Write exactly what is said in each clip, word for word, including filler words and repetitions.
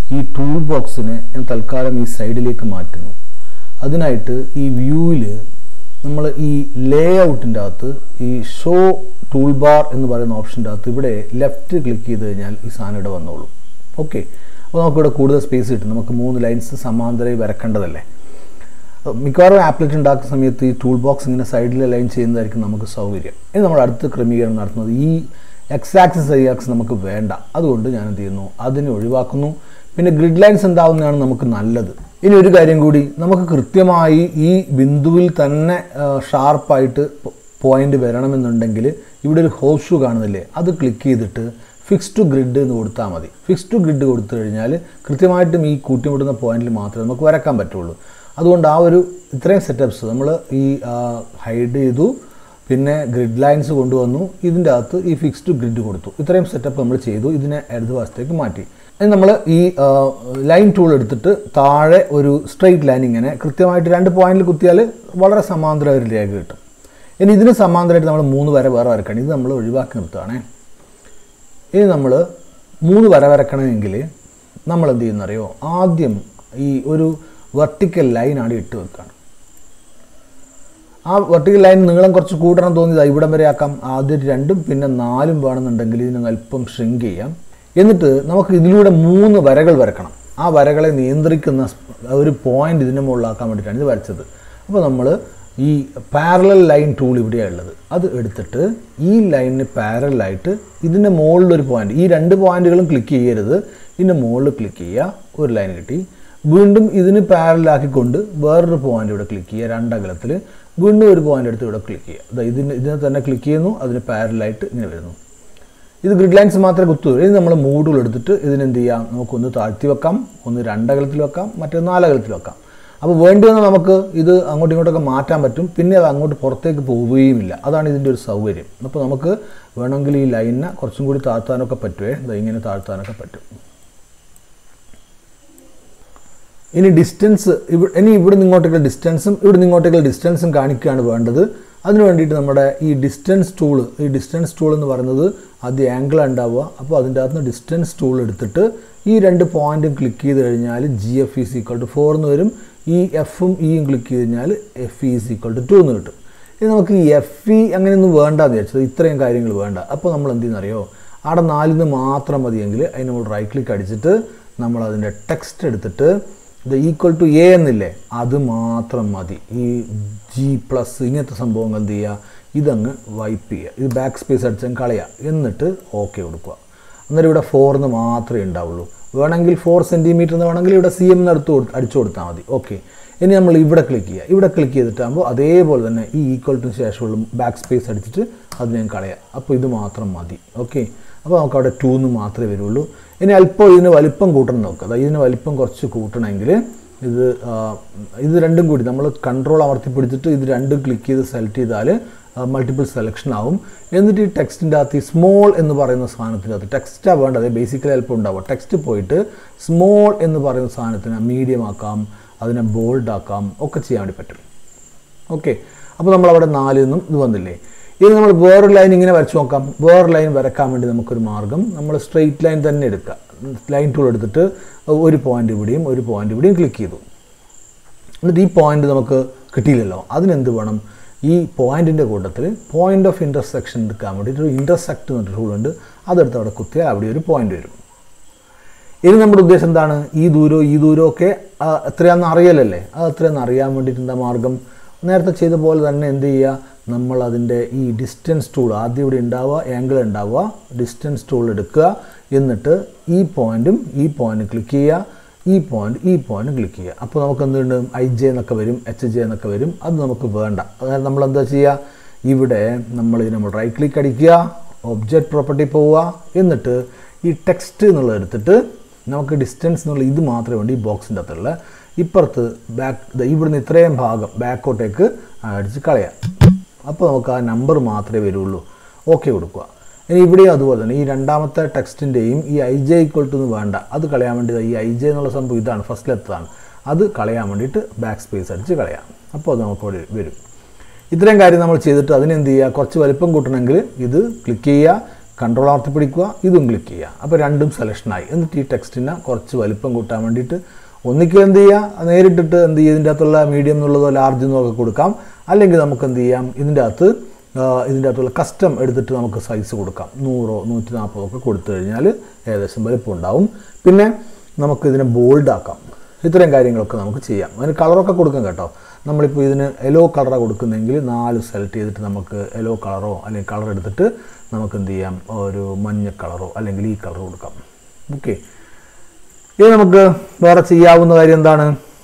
ഈ ടൂൾ ബോക്സിനെ ഞാൻ തൽക്കാലം ഈ സൈഡിലേക്ക് മാറ്റുന്നു. അതിനായിട്ട് ഈ വ്യൂവിൽ നമ്മൾ ഈ ലേ ഔട്ടിൻ്റെ അകത്ത് ഈ ഷോ ടൂൾ ബാർ എന്ന് പറയുന്ന ഓപ്ഷൻ്റെ അകത്ത് ഇവിടെ ലെഫ്റ്റ് ക്ലിക്ക് ചെയ്ത് കഴിഞ്ഞാൽ ഈ സാധനം ഇവിടെ വന്നോളൂ. ഓക്കെ, അപ്പോൾ നമുക്കിവിടെ കൂടുതൽ സ്പേസ് കിട്ടും. നമുക്ക് മൂന്ന് ലൈൻസ് സമാന്തരമായി വരക്കേണ്ടതല്ലേ. മിക്കവാറും ആപ്ലെറ്റ് ഉണ്ടാക്കുന്ന സമയത്ത് ഈ ടൂൾ ബോക്സ് ഇങ്ങനെ സൈഡിൽ ലൈൻ ചെയ്യുന്നതായിരിക്കും നമുക്ക് സൗകര്യം. ഇനി നമ്മൾ അടുത്ത ക്രമീകരണം നടത്തുന്നത് ഈ എക്സ് ആക്സിസ് വൈ ആക്സിസ് നമുക്ക് വേണ്ട. അതുകൊണ്ട് ഞാൻ എന്ത് ചെയ്യുന്നു, അതിനെ ഒഴിവാക്കുന്നു. പിന്നെ ഗ്രിഡ് ലൈൻസ് ഉണ്ടാവുന്നതാണ് നമുക്ക് നല്ലത്. ഇനി ഒരു കാര്യം കൂടി, നമുക്ക് കൃത്യമായി ഈ ബിന്ദുവിൽ തന്നെ ഷാർപ്പായിട്ട് പോയിന്റ് വരണമെന്നുണ്ടെങ്കിൽ ഇവിടെ ഒരു ഹോസ് ഷൂ കാണുന്നില്ലേ, അത് ക്ലിക്ക് ചെയ്തിട്ട് ഫിക്സ് ടു ഗ്രിഡ് എന്ന് കൊടുത്താൽ മതി. ഫിക്സ് ടു ഗ്രിഡ് കൊടുത്തു കഴിഞ്ഞാൽ കൃത്യമായിട്ടും ഈ കൂട്ടിമുട്ടുന്ന പോയിന്റിൽ മാത്രമേ നമുക്ക് വരക്കാൻ പറ്റുള്ളൂ. അതുകൊണ്ട് ആ ഒരു ഇത്രയും സെറ്റപ്സ് നമ്മൾ ഈ ഹൈഡ് ചെയ്തു, പിന്നെ ഗ്രിഡ് ലൈൻസ് കൊണ്ടുവന്നു, ഇതിൻ്റെ അകത്ത് ഈ ഫിക്സ് ടു ഗ്രിഡ് കൊടുത്തു. ഇത്രയും സെറ്റപ്പ് നമ്മൾ ചെയ്തു. ഇതിനെ ഇടത് വശത്തേക്ക് മാറ്റി. ഇനി നമ്മൾ ഈ ലൈൻ ടൂൾ എടുത്തിട്ട് താഴെ ഒരു സ്ട്രെയിറ്റ് ലൈൻ ഇങ്ങനെ കൃത്യമായിട്ട് രണ്ട് പോയിന്റിൽ കുത്തിയാൽ വളരെ സമാന്തര ഒരു രേഖ കിട്ടും. ഇനി ഇതിന് സമാന്തരമായിട്ട് നമ്മൾ മൂന്ന് വര വേറെ വരക്കണം. ഇത് നമ്മൾ ഒഴിവാക്കി നിർത്തുകയാണേ. ഇനി നമ്മൾ മൂന്ന് വര വരക്കണമെങ്കിൽ നമ്മൾ എന്ത് ചെയ്യുന്നറിയോ, ആദ്യം ഈ ഒരു വെർട്ടിക്കൽ ലൈൻ ആണ് ഇട്ട് വെക്കുകയാണ്. ആ വെർട്ടിക്കൽ ലൈൻ നീളം കുറച്ച് കൂട്ടണം തോന്നിയത് ഇവിടം വരെ ആക്കാം. ആദ്യം രണ്ടും പിന്നെ നാലും വേണമെന്നുണ്ടെങ്കിൽ ഇതിന് അല്പം ഷ്രിങ്ക് ചെയ്യാം. എന്നിട്ട് നമുക്ക് ഇതിലൂടെ മൂന്ന് വരകൾ വരക്കണം. ആ വരകളെ നിയന്ത്രിക്കുന്ന ഒരു പോയിന്റ് ഇതിൻ്റെ മുകളിലാക്കാൻ വേണ്ടിയിട്ടാണ് ഇത് വരച്ചത്. അപ്പോൾ നമ്മൾ ഈ പാരലൽ ലൈൻ ടൂൾ ഇവിടെയാണ് ഉള്ളത്. അത് എടുത്തിട്ട് ഈ ലൈനിന് പാരലായിട്ട് ഇതിൻ്റെ മുകളിലൊരു പോയിന്റ്, ഈ രണ്ട് പോയിന്റുകളും ക്ലിക്ക് ചെയ്യരുത്, ഇതിൻ്റെ മുകളിൽ ക്ലിക്ക് ചെയ്യുക, ഒരു ലൈൻ കിട്ടി. വീണ്ടും ഇതിന് പാരലാക്കിക്കൊണ്ട് വേറൊരു പോയിന്റ് ഇവിടെ ക്ലിക്ക് ചെയ്യുക, രണ്ടകലത്തിൽ. വീണ്ടും ഒരു പോയിന്റ് എടുത്ത് ഇവിടെ ക്ലിക്ക് ചെയ്യുക. ഇതിന് ഇതിനെ തന്നെ ക്ലിക്ക് ചെയ്യുന്നു, അതിന് പാരലായിട്ട് ഇങ്ങനെ വരുന്നു. ഇത് ഗ്രിഡ് ലൈൻസ് മാത്രമേ കുത്തു. ഇത് നമ്മൾ മൂഡുകൾ എടുത്തിട്ട് ഇതിനെന്ത് ചെയ്യാം, നമുക്കൊന്ന് താഴ്ത്തി വെക്കാം, ഒന്ന് രണ്ടകലത്തിൽ വെക്കാം, മറ്റേ നാലകലത്തിൽ വെക്കാം. അപ്പോൾ വേണ്ടി വന്നാൽ നമുക്ക് ഇത് അങ്ങോട്ടും ഇങ്ങോട്ടൊക്കെ മാറ്റാൻ പറ്റും. പിന്നെ അത് അങ്ങോട്ട് പുറത്തേക്ക് പോവുകയുമില്ല. അതാണ് ഇതിൻ്റെ ഒരു സൗകര്യം. അപ്പോൾ നമുക്ക് വേണമെങ്കിൽ ഈ ലൈനിനെ കുറച്ചും കൂടി താഴ്ത്താനൊക്കെ പറ്റുമേ, ഇങ്ങനെ താഴ്ത്താനൊക്കെ പറ്റും. ഇനി ഡിസ്റ്റൻസ് ഇവ ഇനി ഇവിടെ നിന്ന് ഇങ്ങോട്ടേക്കുള്ള ഡിസ്റ്റൻസും ഇവിടെ നിന്ന് ഇങ്ങോട്ടേക്കുള്ള ഡിസ്റ്റൻസും കാണിക്കുകയാണ് വേണ്ടത്. അതിന് വേണ്ടിയിട്ട് നമ്മുടെ ഈ ഡിസ്റ്റൻസ് ടൂൾ ഈ ഡിസ്റ്റൻസ് ടൂൾ എന്ന് പറയുന്നത് ആദ്യം ആംഗിൾ ഉണ്ടാവുക. അപ്പോൾ അതിൻ്റെ അകത്ത് നിന്ന് ഡിസ്റ്റൻസ് ടൂൾ എടുത്തിട്ട് ഈ രണ്ട് പോയിന്റും ക്ലിക്ക് ചെയ്ത് കഴിഞ്ഞാൽ G F is equal to four എന്ന് വരും. ഈ എഫും ഇയും ക്ലിക്ക് ചെയ്ത് കഴിഞ്ഞാൽ F is equal to two എന്ന് കിട്ടും. ഇനി നമുക്ക് ഈ എഫ് ഇ അങ്ങനെയൊന്നും വേണ്ടാന്ന് വിചാരിച്ചത്, ഇത്രയും കാര്യങ്ങൾ വേണ്ട. അപ്പോൾ നമ്മൾ എന്ത് ചെയ്യുന്നറിയോ, അവിടെ നാലിന്ന് മാത്രം മതിയെങ്കിൽ അതിന് നമ്മൾ റൈറ്റ് ക്ലിക്ക് അടിച്ചിട്ട് നമ്മൾ അതിൻ്റെ ടെക്സ്റ്റ് എടുത്തിട്ട് ഇത് ഈക്വൽ ടു എ എന്നില്ലേ, അത് മാത്രം മതി. ഈ ജി പ്ലസ് ഇങ്ങനത്തെ സംഭവങ്ങൾ എന്ത് ചെയ്യുക, ഇതങ്ങ് വൈപ്പ് ചെയ്യുക, ഇത് ബാക്ക് സ്പേസ് അടിച്ചാൽ കളയുക, എന്നിട്ട് ഓക്കെ കൊടുക്കുക. അന്നേരം ഇവിടെ ഫോറിന്ന് മാത്രമേ ഉണ്ടാവുള്ളൂ. വേണമെങ്കിൽ ഫോർ സെൻറ്റിമീറ്റർ എന്ന് വേണമെങ്കിൽ ഇവിടെ സി എം എടുത്ത് കൊടുത്ത് അടിച്ചു കൊടുത്താൽ മതി. ഓക്കെ, ഇനി നമ്മൾ ഇവിടെ ക്ലിക്ക് ചെയ്യുക. ഇവിടെ ക്ലിക്ക് ചെയ്തിട്ടാകുമ്പോൾ അതേപോലെ തന്നെ ഈ ഈക്വൽ ടു ശേഷമുള്ള ബാക്ക് സ്പേസ് അടിച്ചിട്ട് അത് ഞാൻ കളയാം. അപ്പോൾ ഇത് മാത്രം മതി. ഓക്കെ, അപ്പോൾ നമുക്ക് അവിടെ ടു എന്ന് മാത്രമേ വരുള്ളൂ. ഇനി അല്പം ഇതിന് വലിപ്പം കൂട്ടണം നോക്കുക. അതായത് ഇതിന് വലിപ്പം കുറച്ച് കൂട്ടണമെങ്കിൽ ഇത് ഇത് രണ്ടും കൂടി നമ്മൾ കൺട്രോൾ അമർത്തി പിടിച്ചിട്ട് ഇത് രണ്ടും ക്ലിക്ക് ചെയ്ത് സെലക്ട് ചെയ്താൽ മൾട്ടിപ്പിൾ സെലക്ഷൻ ആവും. എന്നിട്ട് ഈ ടെക്സ്റ്റിൻ്റെ അകത്ത് ഈ സ്മോൾ എന്ന് പറയുന്ന സാധനത്തിൻ്റെ അകത്ത് ടെക്സ്റ്റാണ് വേണ്ടത്, ബേസിക്കലി അല്പം ഉണ്ടാവുക. ടെക്സ്റ്റ് പോയിട്ട് സ്മോൾ എന്ന് പറയുന്ന സാധനത്തിന് മീഡിയം ആക്കാം, അതിനെ ബോൾഡ് ആക്കാം, ഒക്കെ ചെയ്യാൻ വേണ്ടി പറ്റും. ഓക്കെ, അപ്പോൾ നമ്മളവിടെ നാലിൽ നിന്നും ഇത് വന്നില്ലേ. ഇനി നമ്മൾ വേറൊരു ലൈൻ ഇങ്ങനെ വരച്ച് നോക്കാം. വേറൊരു ലൈൻ വരക്കാൻ വേണ്ടി നമുക്കൊരു മാർഗ്ഗം, നമ്മൾ സ്ട്രെയിറ്റ് ലൈൻ തന്നെ എടുക്കുക. ലൈൻ ടൂൾ എടുത്തിട്ട് ഒരു പോയിന്റ് ഇവിടെയും ഒരു പോയിന്റ് ഇവിടെയും ക്ലിക്ക് ചെയ്തു. എന്നിട്ട് ഈ പോയിന്റ് നമുക്ക് കിട്ടിയില്ലല്ലോ, അതിനെന്ത് വേണം, ഈ പോയിന്റിൻ്റെ കൂട്ടത്തിൽ പോയിന്റ് ഓഫ് ഇൻ്റർസെക്ഷൻ എടുക്കാൻ വേണ്ടിയിട്ട് ഒരു ഇൻ്റർസെക്റ്റ് എന്നൊരു ടൂളുണ്ട്. അതെടുത്ത് അവിടെ കുത്തിയാൽ അവിടെ ഒരു പോയിന്റ് വരും. ഇനി നമ്മുടെ ഉദ്ദേശം എന്താണ്, ഈ ദൂരവും ഈ ദൂരവും ഒക്കെ എത്രയാണെന്ന് അറിയലല്ലേ, അത് എത്രയാണെന്ന് അറിയാൻ വേണ്ടിയിട്ട് എന്താ മാർഗ്ഗം, നേരത്തെ ചെയ്ത പോലെ തന്നെ എന്ത് ചെയ്യുക, നമ്മൾ അതിൻ്റെ ഈ ഡിസ്റ്റൻസ് ടൂൾ ആദ്യം ഇവിടെ ഉണ്ടാവുക, ആംഗിൾ ഉണ്ടാവുക, ഡിസ്റ്റൻസ് ടൂൾ എടുക്കുക. എന്നിട്ട് ഈ പോയിന്റും ഈ പോയിന്റും ക്ലിക്ക് ചെയ്യുക, ഈ പോയിന്റ് ഈ പോയിന്റ് ക്ലിക്ക് ചെയ്യുക. അപ്പോൾ നമുക്ക് എന്തുണ്ട്, ഐ ജെ എന്നൊക്കെ വരും, എച്ച് ജെ എന്നൊക്കെ വരും. അത് നമുക്ക് വേണ്ട. അതായത് നമ്മൾ എന്താ ചെയ്യുക, ഇവിടെ നമ്മൾ ഇതിന് നമ്മൾ റൈറ്റ് ക്ലിക്ക് അടിക്കുക, ഒബ്ജക്റ്റ് പ്രോപ്പർട്ടി പോവുക. എന്നിട്ട് ഈ ടെക്സ്റ്റ് എന്നുള്ളത് എടുത്തിട്ട് നമുക്ക് ഡിസ്റ്റൻസ് എന്നുള്ള ഇത് മാത്രമേ വേണ്ടി ഈ ബോക്സിൻ്റെ അകത്തുള്ള ഇപ്പുറത്ത് ബാക്ക് ഇവിടുന്ന് ഇത്രയും ഭാഗം ബാക്കോട്ടേക്ക് അടിച്ച് കളയാം. അപ്പോൾ നമുക്ക് ആ നമ്പർ മാത്രമേ വരുള്ളൂ. ഓക്കെ കൊടുക്കുക. ഇനി ഇവിടെയും അതുപോലെ തന്നെ ഈ രണ്ടാമത്തെ ടെക്സ്റ്റിൻ്റെയും ഈ ഐ ജെ ഈക്വൽ ടു എന്ന് വേണ്ട, അത് കളയാൻ വേണ്ടി ഈ ഐ ജെ എന്നുള്ള സംഭവം ഇതാണ്, ഫസ്റ്റിലെത്തതാണ്, അത് കളയാൻ വേണ്ടിയിട്ട് ബാക്ക് സ്പേസ് അടിച്ച് കളയാം. അപ്പോൾ അത് നമുക്ക് അവിടെ വരും. ഇത്രയും കാര്യം നമ്മൾ ചെയ്തിട്ട് അതിനെന്ത് ചെയ്യുക, കുറച്ച് വലിപ്പം കൂട്ടണമെങ്കിൽ ഇത് ക്ലിക്ക് ചെയ്യുക, കൺട്രോൾ അമർത്തി പിടിക്കുക, ഇതും ക്ലിക്ക് ചെയ്യുക. അപ്പോൾ രണ്ടും സെലക്ഷനായി. എന്നിട്ട് ഈ ടെക്സ്റ്റിനെ കുറച്ച് വലിപ്പം കൂട്ടാൻ വേണ്ടിയിട്ട് ഒന്നിക്കൽ എന്ത് ചെയ്യുക, നേരിട്ടിട്ട് എന്ത് ചെയ്യുക, ഇതിൻ്റെ അകത്തുള്ള മീഡിയം എന്നുള്ളതോ ലാർജ് എന്നൊക്കെ കൊടുക്കാം. അല്ലെങ്കിൽ നമുക്ക് എന്ത് ചെയ്യാം, ഇതിൻ്റെ അകത്ത് ഇതിൻ്റെ അകത്തുള്ള കസ്റ്റം എടുത്തിട്ട് നമുക്ക് സൈസ് കൊടുക്കാം. നൂറോ നൂറ്റി നാൽപ്പതോ ഒക്കെ കൊടുത്തു കഴിഞ്ഞാൽ ഏകദേശം വലിപ്പം ഉണ്ടാവും. പിന്നെ നമുക്ക് ഇതിനെ ബോൾഡ് ആക്കാം. ഇത്രയും കാര്യങ്ങളൊക്കെ നമുക്ക് ചെയ്യാം. അതിന് കളറൊക്കെ കൊടുക്കാം കേട്ടോ. നമ്മളിപ്പോൾ ഇതിന് യെല്ലോ കളറാണ് കൊടുക്കുന്നതെങ്കിൽ നാല് സെലക്ട് ചെയ്തിട്ട് നമുക്ക് യെല്ലോ കളറോ അല്ലെങ്കിൽ കളർ എടുത്തിട്ട് നമുക്ക് എന്ത് ചെയ്യാം, ഒരു മഞ്ഞ കളറോ അല്ലെങ്കിൽ ഈ കളർ കൊടുക്കാം. ഓക്കെ, ഇത് നമുക്ക് വേറെ ചെയ്യാവുന്ന കാര്യം എന്താണ്,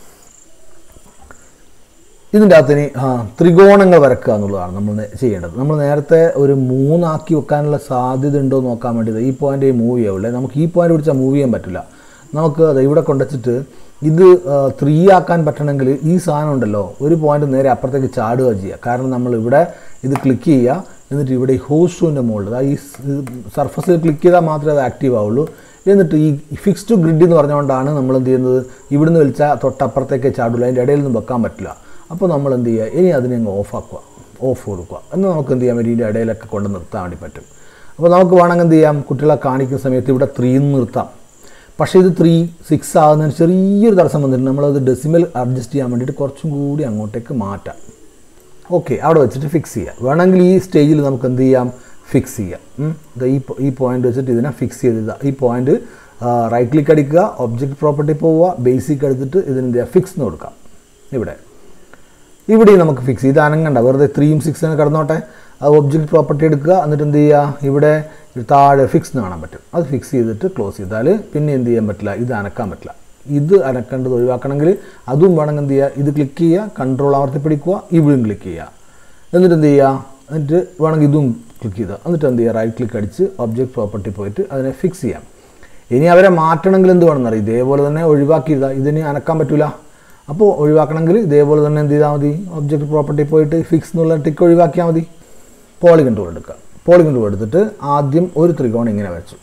ഇതിൻ്റെ അകത്തിന് ആ ത്രികോണങ്ങൾ വരക്കുക എന്നുള്ളതാണ് നമ്മൾ ചെയ്യേണ്ടത്. നമ്മൾ നേരത്തെ ഒരു മൂന്നാക്കി വെക്കാനുള്ള സാധ്യത ഉണ്ടോ എന്ന് നോക്കാൻ വേണ്ടിയത് ഈ പോയിൻ്റ് മൂവ് ചെയ്യാവുള്ളേ. നമുക്ക് ഈ പോയിൻ്റ് പിടിച്ചാൽ മൂവ് ചെയ്യാൻ പറ്റില്ല. നമുക്ക് അത് ഇവിടെ കൊണ്ടുവച്ചിട്ട് ഇത് ത്രീ ആക്കാൻ പറ്റണമെങ്കിൽ ഈ സാധനം ഉണ്ടല്ലോ ഒരു പോയിൻ്റ് നേരെ അപ്പുറത്തേക്ക് ചാടുക ചെയ്യുക. കാരണം നമ്മൾ ഇവിടെ ഇത് ക്ലിക്ക് ചെയ്യുക, എന്നിട്ട് ഇവിടെ ഈ ഹോസ്റ്റിൻ്റെ മുകളിൽ അതായത് ഈ സർഫസിൽ ക്ലിക്ക് ചെയ്താൽ മാത്രമേ അത് ആക്റ്റീവ് ആവുള്ളൂ. എന്നിട്ട് ഈ ഫിക്സ് ടു ഗ്രിഡ് എന്ന് പറഞ്ഞുകൊണ്ടാണ് നമ്മൾ എന്ത് ചെയ്യുന്നത്, ഇവിടുന്ന് വലിച്ചാൽ തൊട്ടപ്പുറത്തേക്ക് ചാടില്ല, അതിൻ്റെ ഇടയിലൊന്നും വെക്കാൻ പറ്റില്ല. അപ്പോൾ നമ്മൾ എന്ത് ചെയ്യുക, ഇനി അതിനെ അങ്ങ് ഓഫാക്കുക, ഓഫ് കൊടുക്കുക. എന്നാൽ നമുക്ക് എന്ത് ചെയ്യാൻ പറ്റും, ഇതിൻ്റെ ഇടയിലൊക്കെ കൊണ്ട് നിർത്താൻ വേണ്ടി പറ്റും. അപ്പോൾ നമുക്ക് വേണമെങ്കിൽ എന്ത് ചെയ്യാം, കുട്ടികളെ കാണിക്കുന്ന സമയത്ത് ഇവിടെ ത്രീന്ന് നിർത്താം. പക്ഷേ ഇത് ത്രീ സിക്സ് ആകുന്നതിന് ചെറിയൊരു തടസ്സം വന്നിട്ട് നമ്മളത് ഡെസിമൽ അഡ്ജസ്റ്റ് ചെയ്യാൻ വേണ്ടിയിട്ട് കുറച്ചും കൂടി അങ്ങോട്ടേക്ക് മാറ്റാം. ഓക്കെ, അവിടെ വെച്ചിട്ട് ഫിക്സ് ചെയ്യാം. വേണമെങ്കിൽ ഈ സ്റ്റേജിൽ നമുക്ക് എന്ത് ചെയ്യാം, ഫിക്സ് ചെയ്യാം. ഈ ഈ പോയിൻ്റ് വെച്ചിട്ട് ഇതിനെ ഫിക്സ് ചെയ്ത് ഈ പോയിൻ്റ് റൈറ്റ് ക്ലിക്ക് അടിക്കുക, ഒബ്ജക്റ്റ് പ്രോപ്പർട്ടി പോവുക, ബേസിക് എടുത്തിട്ട് ഇതിന് എന്ത് ചെയ്യുക, ഫിക്സ് എന്ന് കൊടുക്കാം. ഇവിടെ ഇവിടെയും നമുക്ക് ഫിക്സ് ചെയ്ത് അനങ്ങണ്ട, വെറുതെ ത്രീയും സിക്സിന് കിടന്നോട്ടെ. അത് ഒബ്ജക്റ്റ് പ്രോപ്പർട്ടി എടുക്കുക, എന്നിട്ട് എന്ത് ചെയ്യുക, ഇവിടെ താഴെ ഫിക്സ് എന്ന് കാണാൻ പറ്റും. അത് ഫിക്സ് ചെയ്തിട്ട് ക്ലോസ് ചെയ്താൽ പിന്നെ എന്ത് ചെയ്യാൻ പറ്റില്ല, ഇത് അനക്കാൻ പറ്റില്ല. ഇത് അനക്കേണ്ടത് ഒഴിവാക്കണമെങ്കിൽ അതും വേണമെങ്കിൽ എന്ത് ചെയ്യുക, ഇത് ക്ലിക്ക് ചെയ്യുക, കൺട്രോൾ അമർത്തി പിടിക്കുക, ഇവിടെയും ക്ലിക്ക് ചെയ്യുക. എന്നിട്ട് എന്ത് ചെയ്യുക, എന്നിട്ട് വേണമെങ്കിൽ ഇതും ക്ലിക്ക് ചെയ്താൽ എന്നിട്ട് എന്ത് ചെയ്യുക, റൈറ്റ് ക്ലിക്ക് അടിച്ച് ഒബ്ജക്റ്റ് പ്രോപ്പർട്ടി പോയിട്ട് അതിനെ ഫിക്സ് ചെയ്യാം. ഇനി അവരെ മാറ്റണമെങ്കിൽ എന്ത് വേണമെന്നറിയാം, ഇതേപോലെ തന്നെ ഒഴിവാക്കിയതാ, ഇതിന് അനക്കാൻ പറ്റില്ല. അപ്പോൾ ഒഴിവാക്കണമെങ്കിൽ ഇതേപോലെ തന്നെ എന്ത് ചെയ്താൽ മതി, ഒബ്ജക്റ്റ് പ്രോപ്പർട്ടി പോയിട്ട് ഫിക്സ് എന്നുള്ള ടിക്ക് ഒഴിവാക്കിയാൽ മതി. പോളിഗൺ ടൂൾ എടുക്കുക. പോളിഗൺ ടൂൾ എടുത്തിട്ട് ആദ്യം ഒരു ത്രികോണം ഇങ്ങനെ വരച്ചു.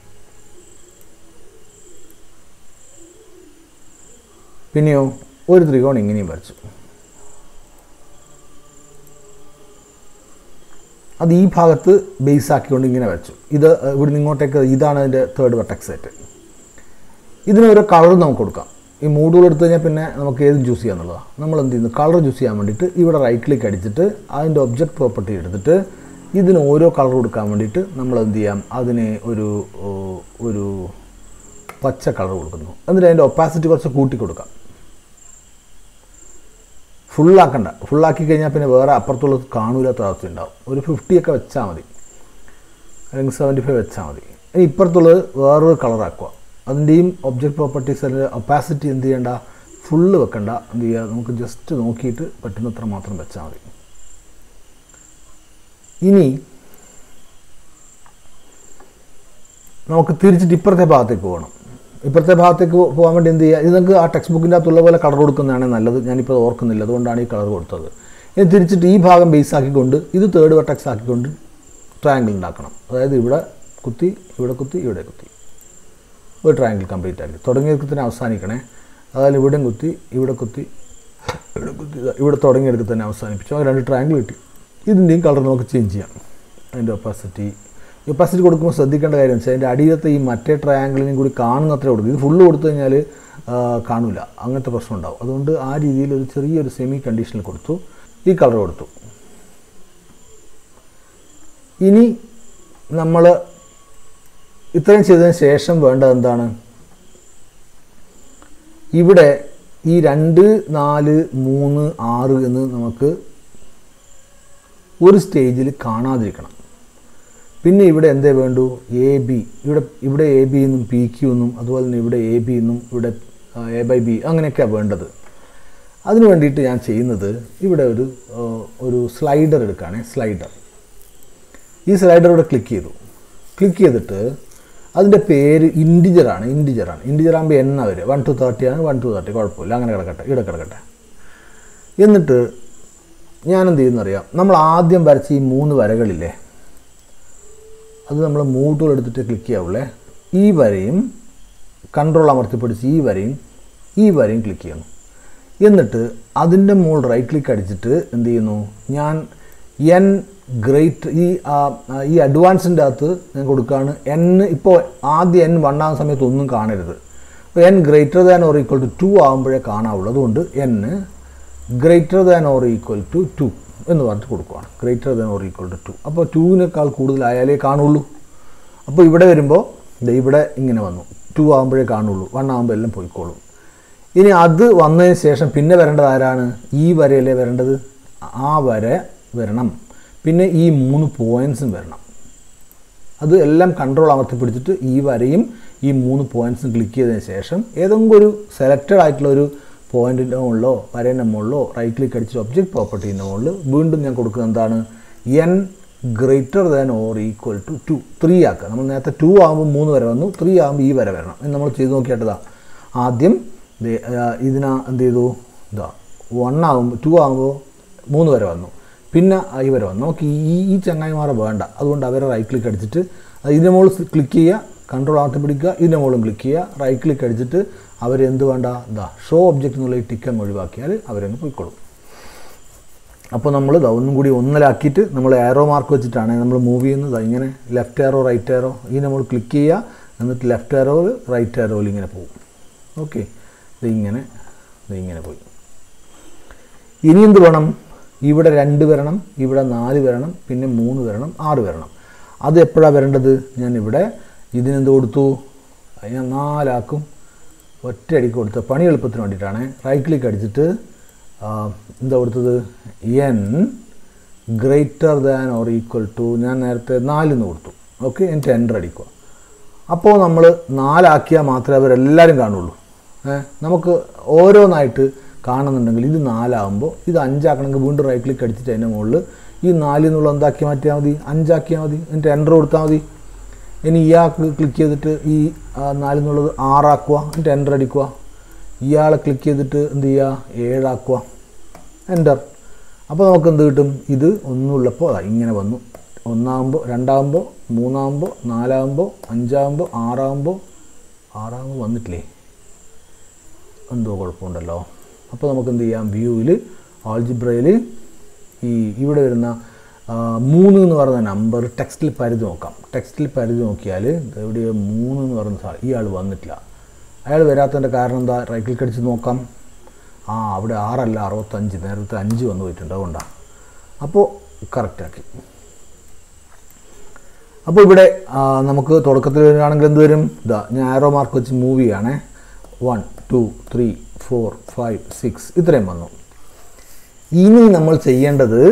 പിന്നെയോ ഒരു ത്രികോണം ഇങ്ങനെയും വരച്ചു. അത് ഈ ഭാഗത്ത് ബേസ് ആക്കിക്കൊണ്ട് ഇങ്ങനെ വെച്ചു. ഇത് ഇവിടുന്ന് ഇങ്ങോട്ടേക്ക് ഇതാണ് അതിൻ്റെ തേർഡ് വെർട്ടെക്സ് സെറ്റ്. ഇതിന് ഒരു കളർ നമുക്ക് കൊടുക്കാം. ഈ മൂഡുകൾ എടുത്തു കഴിഞ്ഞാൽ പിന്നെ നമുക്ക് ഏത് ചൂസ് ചെയ്യാം എന്നുള്ളതാണ്. നമ്മൾ എന്ത് ചെയ്യുന്നു, കളർ ചൂസ് ചെയ്യാൻ വേണ്ടിയിട്ട് ഇവിടെ റൈറ്റ് ക്ലിക്ക് അടിച്ചിട്ട് അതിൻ്റെ ഒബ്ജക്റ്റ് പ്രോപ്പർട്ടി എടുത്തിട്ട് ഇതിന് ഓരോ കളർ കൊടുക്കാൻ വേണ്ടിയിട്ട് നമ്മൾ എന്ത് ചെയ്യാം, അതിന് ഒരു ഒരു പച്ച കളർ കൊടുക്കുന്നു. എന്നിട്ട് അതിൻ്റെ ഒപ്പാസിറ്റി കുറച്ച് കൂട്ടി കൊടുക്കാം. ഫുള്ളാക്കണ്ട, ഫുള്ളാക്കി കഴിഞ്ഞാൽ പിന്നെ വേറെ അപ്പുറത്തുള്ളത് കാണൂലാത്ത അവസ്ഥ ഉണ്ടാവും. ഒരു ഫിഫ്റ്റിയൊക്കെ വെച്ചാൽ മതി, അല്ലെങ്കിൽ സെവൻറ്റി ഫൈവ് വെച്ചാൽ മതി. ഇനി ഇപ്പുറത്തുള്ളത് വേറൊരു കളറാക്കുക. അതിൻ്റെയും ഒബ്ജക്റ്റ് പ്രോപ്പർട്ടീസ് അതിൻ്റെ ഒപ്പാസിറ്റി എന്ത് ചെയ്യേണ്ട, ഫുള്ള് വെക്കണ്ട. എന്ത് ചെയ്യുക, നമുക്ക് ജസ്റ്റ് നോക്കിയിട്ട് പറ്റുന്നത്ര മാത്രം വെച്ചാൽ മതി. ഇനി നമുക്ക് തിരിച്ചിട്ട് ഇപ്പുറത്തെ ഭാഗത്തേക്ക് പോകണം. ഇപ്പുറത്തെ ഭാഗത്തേക്ക് പോകാൻ വേണ്ടി എന്ത് ചെയ്യുക, ഇത് നമുക്ക് ആ ടെക്സ്റ്റ് ബുക്കിൻ്റെ അകത്തുള്ള പോലെ കളർ കൊടുക്കുന്നതാണ് നല്ലത്. ഞാനിപ്പോൾ ഓർക്കുന്നില്ല, അതുകൊണ്ടാണ് ഈ കളർ കൊടുത്തത്. ഇനി തിരിച്ചിട്ട് ഈ ഭാഗം ബേസ് ആക്കിക്കൊണ്ട് ഇത് തേർഡ് വെർട്ടെക്സ് ആക്കിക്കൊണ്ട് ട്രയാങ്കിൾ ഉണ്ടാക്കണം. അതായത് ഇവിടെ കുത്തി, ഇവിടെ കുത്തി, ഇവിടെ കുത്തി, ഒരു ട്രയാങ്കിൾ കംപ്ലീറ്റ് ആക്കി. തുടങ്ങിയെടുക്കത്തിന് അവസാനിക്കണേ. അതായത് ഇവിടെയും കുത്തി, ഇവിടെ കുത്തി, ഇവിടെ കുത്തി, ഇവിടെ തുടങ്ങിയെടുക്കുക തന്നെ അവസാനിപ്പിച്ചു. അത് രണ്ട് ട്രയാങ്കിൾ കിട്ടി. ഇതിൻ്റെയും കളർ നമുക്ക് ചേഞ്ച് ചെയ്യാം. അതിൻ്റെ ഒപ്പാസിറ്റി ഒപ്പാസിറ്റി കൊടുക്കുമ്പോൾ ശ്രദ്ധിക്കേണ്ട കാര്യം വെച്ചാൽ അതിൻ്റെ അടിയിലത്തെ ഈ മറ്റേ ട്രയാങ്കിളിനും കൂടി കാണുന്ന അത്രേ കൊടുക്കും. ഇത് ഫുള്ള് കൊടുത്തു കഴിഞ്ഞാൽ കാണില്ല, അങ്ങനത്തെ പ്രശ്നം ഉണ്ടാവും. അതുകൊണ്ട് ആ രീതിയിൽ ഒരു ചെറിയൊരു സെമി കണ്ടീഷനിൽ കൊടുത്തു. ഈ കളർ കൊടുത്തു. ഇനി നമ്മൾ ഇത്രയും ചെയ്തതിന് ശേഷം വേണ്ടത് എന്താണ്, ഇവിടെ ഈ രണ്ട് നാല് മൂന്ന് ആറ് എന്ന് നമുക്ക് ഒരു സ്റ്റേജിൽ കാണാതിരിക്കണം. പിന്നെ ഇവിടെ എന്തേ വേണ്ടു, എ ബി, ഇവിടെ ഇവിടെ എ ബി എന്നും പി ക്യു എന്നും അതുപോലെ തന്നെ ഇവിടെ എ ബി എന്നും ഇവിടെ എ ബൈ ബി അങ്ങനെയൊക്കെയാണ് വേണ്ടത്. അതിന് വേണ്ടിയിട്ട് ഞാൻ ചെയ്യുന്നത് ഇവിടെ ഒരു ഒരു സ്ലൈഡർ എടുക്കുകയാണ്. സ്ലൈഡർ ഈ സ്ലൈഡർ ഇവിടെ ക്ലിക്ക് ചെയ്തു. ക്ലിക്ക് ചെയ്തിട്ട് അതിൻ്റെ പേര് ഇൻറ്റിജറാണ്. ഇൻറ്റിജറാണ് ഇൻറ്റിജർ ആകുമ്പോൾ എണ്ണ വരും. വൺ ടു തേർട്ടി ആണ്. വൺ ടു തേർട്ടി കുഴപ്പമില്ല, അങ്ങനെ കിടക്കട്ടെ, ഇവിടെ കിടക്കട്ടെ. എന്നിട്ട് ഞാനെന്ത് ചെയ്യുന്നറിയാം, നമ്മൾ ആദ്യം വരച്ച ഈ മൂന്ന് വരകളില്ലേ, അത് നമ്മൾ മൂവ് ടൂൾ എടുത്തിട്ട് ക്ലിക്ക് ചെയ്യാവുള്ളേ. ഈ വരയും കൺട്രോൾ അമർത്തിപ്പിടിച്ച് ഈ വരയും ഈ വരയും ക്ലിക്ക് ചെയ്യുന്നു. എന്നിട്ട് അതിൻ്റെ മുകളിൽ റൈറ്റ് ക്ലിക്ക് അടിച്ചിട്ട് എന്ത് ചെയ്യുന്നു, ഞാൻ എൻ ഗ്രേറ്റർ ഈ ഈ അഡ്വാൻസിൻ്റെ അകത്ത് ഞാൻ കൊടുക്കുകയാണ് എൻ. ഇപ്പോൾ ആദ്യം എൻ വൺ ആകുന്ന സമയത്ത് ഒന്നും കാണരുത്. അപ്പോൾ N greater than or equal to two ആകുമ്പോഴേ കാണാവുള്ളൂ. അതുകൊണ്ട് N greater than or equal to two എന്ന് പറഞ്ഞിട്ട് കൊടുക്കുകയാണ്. Greater than or equal to two. അപ്പോൾ ടുവിനേക്കാൾ കൂടുതലായാലേ കാണുള്ളൂ. അപ്പോൾ ഇവിടെ വരുമ്പോൾ ഇവിടെ ഇങ്ങനെ വന്നു. ടു ആകുമ്പോഴേ കാണുള്ളൂ. വൺ ആകുമ്പോൾ എല്ലാം പോയിക്കോളും. ഇനി അത് വന്നതിന് ശേഷം പിന്നെ വരേണ്ടത് ആരാണ്? ഈ വരയല്ലേ വരേണ്ടത്? ആ വര വരണം. പിന്നെ ഈ മൂന്ന് പോയിൻറ്റ്സും വരണം. അത് എല്ലാം കൺട്രോൾ അമർത്തി പിടിച്ചിട്ട് ഈ വരയും ഈ മൂന്ന് പോയിൻറ്റ്സും ക്ലിക്ക് ചെയ്തതിന് ശേഷം ഏതെങ്കിലും ഒരു സെലക്റ്റഡ് ആയിട്ടുള്ളൊരു പോയിൻറ്റിൻ്റെ മുകളിലോ വരേൻ്റെ മുകളിലോ റൈറ്റ് ക്ലിക്ക് അടിച്ചിട്ട് ഒബ്ജക്റ്റ് പ്രോപ്പർട്ടീൻ്റെ മുകളിൽ വീണ്ടും ഞാൻ കൊടുക്കുന്നത് എന്താണ്? N greater than or equal to two. Three ആക്കുക. നമ്മൾ നേരത്തെ ടു ആകുമ്പോൾ മൂന്ന് വര വന്നു, ത്രീ ആകുമ്പോൾ ഈ വര വരണം എന്ന് നമ്മൾ ചെയ്ത് നോക്കിയിട്ടതാ. ആദ്യം ഇതിനാ എന്ത് ചെയ്തു? ഇതാ വൺ ആകുമ്പോൾ ടു ആകുമ്പോൾ മൂന്ന് വര വന്നു, പിന്നെ ഈ വര വന്നു. നമുക്ക് ഈ ഈ ചങ്ങായിമാരെ വേണ്ട. അതുകൊണ്ട് അവരെ റൈറ്റ് ക്ലിക്ക് അടിച്ചിട്ട് ഇതിൻ്റെ മുകളിൽ ക്ലിക്ക് ചെയ്യുക, കൺട്രോൾ ആക്കി പിടിക്കുക, ഇതിൻ്റെ മുകളിലും ക്ലിക്ക് ചെയ്യുക, റൈറ്റ് ക്ലിക്ക് അടിച്ചിട്ട് അവരെന്ത് വേണ്ട? ഇതാ ഷോ ഒബ്ജക്റ്റ് എന്നുള്ള ഈ ടിക്ക് അങ്ങ് ഒഴിവാക്കിയാൽ അവരങ്ങ് പോയിക്കോളും. അപ്പോൾ നമ്മൾ ഇതാ ഒന്നും കൂടി ഒന്നിലാക്കിയിട്ട് നമ്മൾ ആരോ മാർക്ക് വെച്ചിട്ടാണ് നമ്മൾ മൂവ് ചെയ്യുന്നത്. ഇങ്ങനെ ലെഫ്റ്റ് ആരോ റൈറ്റ് ആരോ ഈ നമ്മൾ ക്ലിക്ക് ചെയ്യുക, എന്നിട്ട് ലെഫ്റ്റ് ആരോ റൈറ്റ് ആരോയിൽ ഇങ്ങനെ പോകും. ഓക്കെ, ഇത് ഇങ്ങനെ ഇത് ഇങ്ങനെ പോയി. ഇനി എന്ത് വേണം? ഇവിടെ രണ്ട് വരണം, ഇവിടെ നാല് വരണം, പിന്നെ മൂന്ന് വരണം, ആറ് വരണം. അത് എപ്പോഴാണ് വരേണ്ടത്? ഞാൻ ഇവിടെ ഇതിനെന്ത് കൊടുത്തു? ഞാൻ നാലാക്കും ഒറ്റയടിക്ക് കൊടുത്ത പണി എളുപ്പത്തിന് വേണ്ടിയിട്ടാണ്. റൈറ്റ് ക്ലിക്ക് അടിച്ചിട്ട് എന്താ കൊടുത്തത്? N greater than or equal to ഞാൻ നേരത്തെ നാലിന്ന് കൊടുത്തു. ഓക്കെ, എന്നിട്ട് എൻ്റർ അടിക്കുക. അപ്പോൾ നമ്മൾ നാലാക്കിയാൽ മാത്രമേ അവരെല്ലാവരും കാണുള്ളൂ. നമുക്ക് ഓരോന്നായിട്ട് കാണുന്നുണ്ടെങ്കിൽ ഇത് നാലാകുമ്പോൾ ഇത് അഞ്ചാക്കണമെങ്കിൽ വീണ്ടും റൈറ്റ് ക്ലിക്ക് അടിച്ചിട്ട് അതിൻ്റെ മുകളിൽ ഈ നാലിൽ നിന്നുള്ള എന്താക്കി മാറ്റിയാൽ മതി? അഞ്ചാക്കിയാൽ മതി. എന്നിട്ട് എൻ്റർ കൊടുത്താൽ മതി. ഇനി ഇയാൾക്ക് ക്ലിക്ക് ചെയ്തിട്ട് ഈ നാലിൽ നിന്നുള്ളത് ആറാക്കുക, എന്നിട്ട് എൻ്റർ അടിക്കുക. ഇയാളെ ക്ലിക്ക് ചെയ്തിട്ട് എന്ത് ചെയ്യുക? ഏഴാക്കുക, എൻ്റർ. അപ്പോൾ നമുക്ക് എന്ത് കിട്ടും? ഇത് ഒന്നുള്ളപ്പോൾ ഇങ്ങനെ വന്നു. ഒന്നാകുമ്പോൾ, രണ്ടാകുമ്പോൾ, മൂന്നാകുമ്പോൾ, നാലാകുമ്പോൾ, അഞ്ചാകുമ്പോൾ, ആറാകുമ്പോൾ ആറാകുമ്പോൾ വന്നിട്ടില്ലേ? എന്തോ കുഴപ്പമുണ്ടല്ലോ. അപ്പോൾ നമുക്ക് എന്ത് ചെയ്യാം? വ്യൂവിൽ ആൾജിബ്രയിൽ ഈ ഇവിടെ വരുന്ന മൂന്ന് എന്ന് പറയുന്ന നമ്പർ ടെക്സ്റ്റിൽ പരിധി നോക്കാം. ടെക്സ്റ്റിൽ പരിധി നോക്കിയാൽ ഇവിടെ മൂന്ന് എന്ന് പറയുന്ന സാർ ഇയാൾ വന്നിട്ടില്ല. അയാൾ വരാത്തതിൻ്റെ കാരണം എന്താ? റൈറ്റ് ക്ലിക്ക് അടിച്ച് നോക്കാം. ആ അവിടെ ആറല്ല അറുപത്തഞ്ച്, നേരത്തെ അഞ്ച് വന്നു പോയിട്ടുണ്ട്. അതുകൊണ്ടാണ്. അപ്പോൾ കറക്റ്റാക്കി. അപ്പോൾ ഇവിടെ നമുക്ക് തുടക്കത്തിൽ വരികയാണെങ്കിൽ എന്ത് വരും? ഇതാ ഞാൻ ആരോ മാർക്ക് വെച്ച് മൂവ് ചെയ്യുകയാണേ. One two three four five six ഇത്രയും വന്നു. ഇനി നമ്മൾ ചെയ്യേണ്ടത്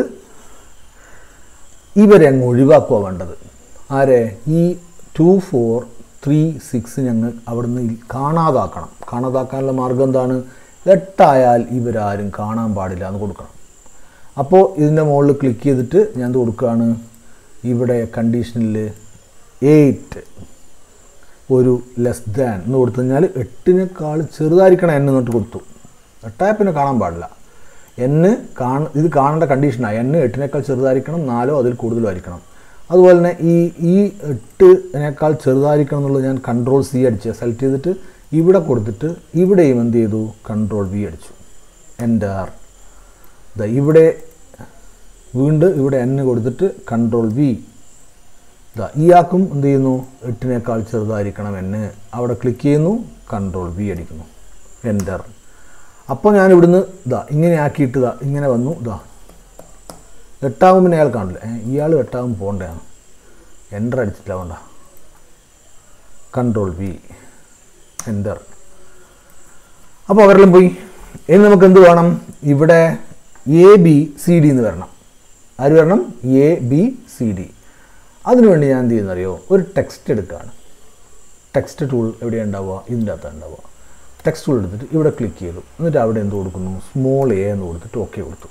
ഇവരെ അങ്ങ് ഒഴിവാക്കുക വേണ്ടത്. ആരെ? ഈ ടു ഫോർ ത്രീ സിക്സ് ഞങ്ങൾ അവിടുന്ന് കാണാതാക്കണം. കാണാതാക്കാനുള്ള മാർഗം എന്താണ്? എട്ടായാൽ ഇവരാരും കാണാൻ പാടില്ല എന്ന് കൊടുക്കണം. അപ്പോൾ ഇതിൻ്റെ മുകളിൽ ക്ലിക്ക് ചെയ്തിട്ട് ഞാൻ ഇത് കൊടുക്കുകയാണ്. ഇവിടെ കണ്ടീഷനിൽ എയ്റ്റ് ഒരു ലെസ് ദാൻ എന്ന് കൊടുത്തു കഴിഞ്ഞാൽ എട്ടിനേക്കാൾ ചെറുതായിരിക്കണം എന്ന് എന്നിട്ട് കൊടുത്തു. എട്ടായ പിന്നെ കാണാൻ പാടില്ല. എന്ന് കാണ ഇത് കാണേണ്ട കണ്ടീഷനാണ്. എന്ന് എട്ടിനേക്കാൾ ചെറുതായിരിക്കണം, നാലോ അതിൽ കൂടുതലോ ആയിരിക്കണം. അതുപോലെ തന്നെ ഈ ഈ എട്ടിനേക്കാൾ ചെറുതായിരിക്കണം എന്നുള്ളത് ഞാൻ കൺട്രോൾ സി അടിച്ച് സെലക്ട് ചെയ്തിട്ട് ഇവിടെ കൊടുത്തിട്ട് ഇവിടെയും എന്ത് ചെയ്തു? കൺട്രോൾ വി അടിച്ചു, എൻ്റർ. ഇതാ ഇവിടെ വീണ്ടും ഇവിടെ എന്ന് കൊടുത്തിട്ട് കൺട്രോൾ വി. ഇതാ ഇയാൾക്കും എന്ത് ചെയ്യുന്നു? എട്ടിനേക്കാൾ ചെറുതായിരിക്കണം എന്ന് അവിടെ ക്ലിക്ക് ചെയ്യുന്നു, കൺട്രോൾ വി അടിക്കുന്നു, എൻ്റർ. അപ്പോൾ ഞാൻ ഇവിടുന്ന് ഇതാ ഇങ്ങനെ ആക്കിയിട്ട് ഇതാ ഇങ്ങനെ വന്നു. ഇതാ എട്ടാവും പിന്നെ അയാൾ കാണില്ല. ഇയാൾ എട്ടാവും പോകേണ്ടതാണ്. എൻ്റർ അടിച്ചിട്ടില്ല, വേണ്ട. Control V, enter. അപ്പോൾ അവരെല്ലാം പോയി. ഇനി നമുക്ക് എന്ത് വേണം? ഇവിടെ എ ബി സി ഡി എന്ന് വരണം. ആര് വരണം? A B C D. അതിനുവേണ്ടി ഞാൻ എന്ത് ചെയ്യുന്നറിയോ? ഒരു ടെക്സ്റ്റ് എടുക്കുകയാണ്. ടെക്സ്റ്റ് ടൂൾ എവിടെയാണ് ഉണ്ടാവുക? ഇതിൻ്റെ അകത്താണ് ഉണ്ടാവുക. ടെക്സ്റ്റ് ടൂൾ എടുത്തിട്ട് ഇവിടെ ക്ലിക്ക് ചെയ്തു. എന്നിട്ട് അവിടെ എന്ത് കൊടുക്കുന്നു? സ്മോൾ എ എന്ന് കൊടുത്തിട്ട് ഓക്കെ കൊടുത്തു.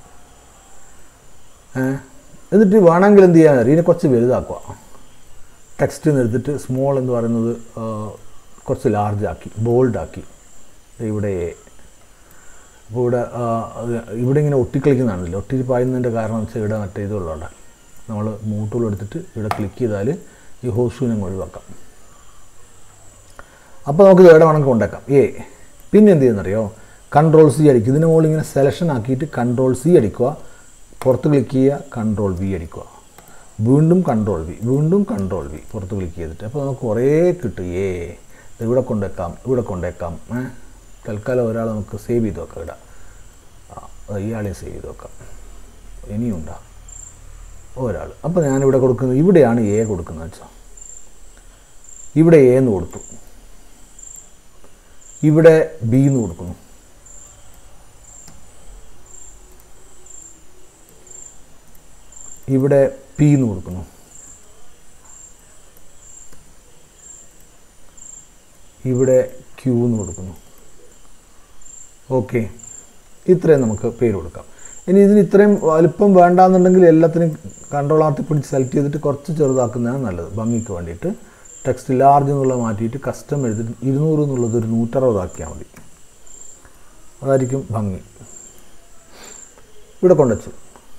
എന്നിട്ട് വേണമെങ്കിൽ എന്ത് ചെയ്യാൻ ഇതിനെ കുറച്ച് വലുതാക്കുക. ടെക്സ്റ്റ് എടുത്തിട്ട് സ്മോൾ എന്ന് പറയുന്നത് കുറച്ച് ലാർജ് ആക്കി, ബോൾഡാക്കി. ഇവിടെ എ. അപ്പോൾ ഇവിടെ ഇവിടെ ഇങ്ങനെ ഒട്ടിക്കളിക്കുന്നതാണല്ലോ. ഒട്ടി പായുന്നതിൻ്റെ കാരണം എന്ന് വെച്ചാൽ ഇവിടെ മറ്റേ ഇതുള്ളതുകൊണ്ടാണ്. നമ്മൾ മൂട്ടൂൾ എടുത്തിട്ട് ഇവിടെ ക്ലിക്ക് ചെയ്താൽ ഈ ഹോസ്റ്റൂനെ ഒഴിവാക്കാം. അപ്പോൾ നമുക്ക് ഇവിടെ വേണമെങ്കിൽ കൊണ്ടേക്കാം എ. പിന്നെ എന്ത് ചെയ്യുന്നറിയോ? കൺട്രോൾ സി അടിക്കുക. ഇതിന് മുകളിൽ ഇങ്ങനെ സെലക്ഷൻ ആക്കിയിട്ട് കൺട്രോൾ സി അടിക്കുക. പുറത്ത് ക്ലിക്ക് ചെയ്യുക, കൺട്രോൾ വി അടിക്കുക, വീണ്ടും കൺട്രോൾ വി, വീണ്ടും കൺട്രോൾ വി, പുറത്ത് ക്ലിക്ക് ചെയ്തിട്ട്. അപ്പോൾ നമുക്ക് കുറേ കിട്ടും. ഏ ഇവിടെ കൊണ്ടുവയ്ക്കാം, ഇവിടെ കൊണ്ടുവയ്ക്കാം. തൽക്കാലം ഒരാൾ നമുക്ക് സേവ് ചെയ്ത് വെക്കാം. ഇടാം, ഇയാളെ സേവ് ചെയ്ത് വെക്കാം. ഇനിയുണ്ടാ ഒരാൾ. അപ്പോൾ ഞാനിവിടെ കൊടുക്കുന്നത്, ഇവിടെയാണ് എ കൊടുക്കുന്നത് വെച്ചാൽ ഇവിടെ എ എന്ന് കൊടുത്തു, ഇവിടെ ബി എന്ന് കൊടുക്കുന്നു, ഇവിടെ പി എന്ന് കൊടുക്കുന്നു, ഇവിടെ ക്യൂ എന്ന് കൊടുക്കുന്നു. ഓക്കെ, ഇത്രയും നമുക്ക് പേര് കൊടുക്കാം. ഇനി ഇതിന് ഇത്രയും വലുപ്പം വേണ്ടാന്നുണ്ടെങ്കിൽ എല്ലാത്തിനും കൺട്രോൾ ആർത്തി പിടിച്ച് സെലക്ട് ചെയ്തിട്ട് കുറച്ച് ചെറുതാക്കുന്നതാണ് നല്ലത്, ഭംഗിക്ക് വേണ്ടിയിട്ട്. ടെക്സ്റ്റ് ലാർജ് എന്നുള്ളത് മാറ്റിയിട്ട് കസ്റ്റം എഴുതിയിട്ട് ഇരുന്നൂറ് എന്നുള്ളത് ഒരു നൂറ്ററുപതാക്കിയാൽ മതി, അതായിരിക്കും ഭംഗി. ഇവിടെ കൊണ്ടുവച്ചു.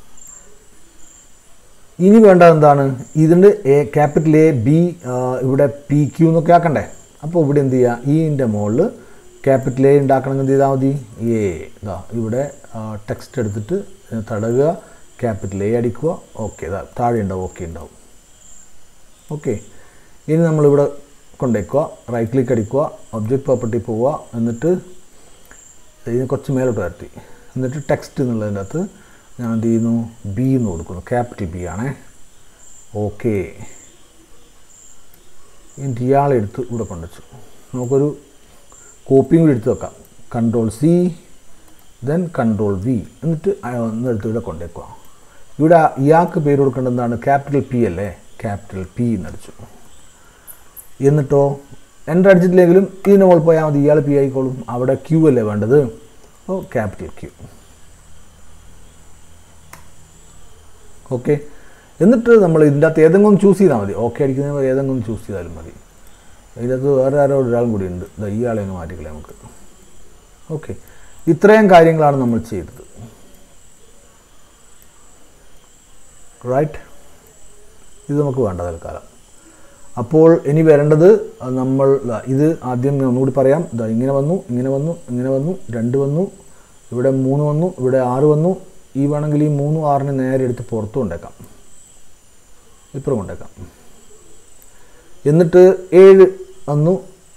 ഇനി വേണ്ടത് എന്താണ്? ഇതിൻ്റെ എ ക്യാപിറ്റൽ എ ബി ഇവിടെ പി ക്യൂ എന്നൊക്കെ ആക്കണ്ടേ. അപ്പോൾ ഇവിടെ എന്ത് ചെയ്യുക, ഈൻ്റെ മുകളിൽ ക്യാപിറ്റൽ എ ഉണ്ടാക്കണമെങ്കിൽ എന്ത് ചെയ്താൽ മതി, എ ഇതാ ഇവിടെ ടെക്സ്റ്റ് എടുത്തിട്ട് തടകുക, ക്യാപിറ്റൽ എ അടിക്കുക. ഓക്കെ, ഇതാ താഴെ ഉണ്ടാവും, ഓക്കെ ഉണ്ടാവും. ഓക്കെ, ഇനി നമ്മളിവിടെ കൊണ്ടുവയ്ക്കുക, റൈറ്റ് ക്ലിക്ക് അടിക്കുക, ഒബ്ജക്റ്റ് പ്രോപ്പർട്ടി പോവുക, എന്നിട്ട് ഇതിന് കുറച്ച് മേലോട്ട് വരട്ടി, എന്നിട്ട് ടെക്സ്റ്റ് എന്നുള്ളതിൻ്റെ അകത്ത് ഞാൻ എന്ത് ചെയ്യുന്നു, ബി എന്ന് കൊടുക്കുന്നു, ക്യാപിറ്റൽ ബി ആണേ. ഓക്കെ, എന്നിട്ട് ഇയാളെടുത്ത് ഇവിടെ കൊണ്ടുവച്ചു. നമുക്കൊരു കോപ്പിയും കൂടി എടുത്ത് വെക്കാം. Control C, then control V, എന്നിട്ട് ഒന്നെടുത്ത് ഇവിടെ കൊണ്ടുവയ്ക്കുക. ഇവിടെ ഇയാൾക്ക് പേര് കൊടുക്കേണ്ടത് എന്താണ്, ക്യാപിറ്റൽ പി അല്ലേ, ക്യാപിറ്റൽ പി എന്നടിച്ചു. എന്നിട്ടോ എൻ്റർ അടിച്ചിട്ടില്ലെങ്കിലും ഇതിന് മുകളിൽ പോയാൽ മതി, ഇയാൾ പി ആയിക്കോളും. അവിടെ ക്യൂ അല്ലേ വേണ്ടത്, അപ്പോൾ ക്യാപിറ്റൽ ക്യൂ. ഓക്കെ, എന്നിട്ട് നമ്മൾ ഇതിൻ്റെ അകത്ത് ഏതെങ്കിലും ഒന്ന് ചൂസ് ചെയ്താൽ മതി. ഓക്കെ അടിക്കുന്നതിന് ഏതെങ്കിലും ഒന്ന് ചൂസ് ചെയ്താലും മതി. ഇതിനകത്ത് വേറെ ആരോ ഒരാളും കൂടി ഉണ്ട്, ഇയാളെ ഒന്ന് മാറ്റിക്കളെ നമുക്ക്. ഓക്കെ, ഇത്രയും കാര്യങ്ങളാണ് നമ്മൾ ചെയ്തത്. റൈറ്റ്, ഇത് നമുക്ക് വേണ്ട തൽക്കാലം. അപ്പോൾ ഇനി വരേണ്ടത് നമ്മൾ ഇത് ആദ്യം ഒന്നുകൂടി പറയാം. ഇതാ ഇങ്ങനെ വന്നു, ഇങ്ങനെ വന്നു, ഇങ്ങനെ വന്നു, രണ്ട് വന്നു, ഇവിടെ മൂന്ന് വന്നു, ഇവിടെ ആറ് വന്നു. ഈ വേണമെങ്കിൽ ഈ മൂന്നും ആറിന് നേരെ എടുത്ത് പുറത്ത് കൊണ്ടേക്കാം, ഇപ്പുറം കൊണ്ടേക്കാം. എന്നിട്ട് ഏഴ് വന്നു,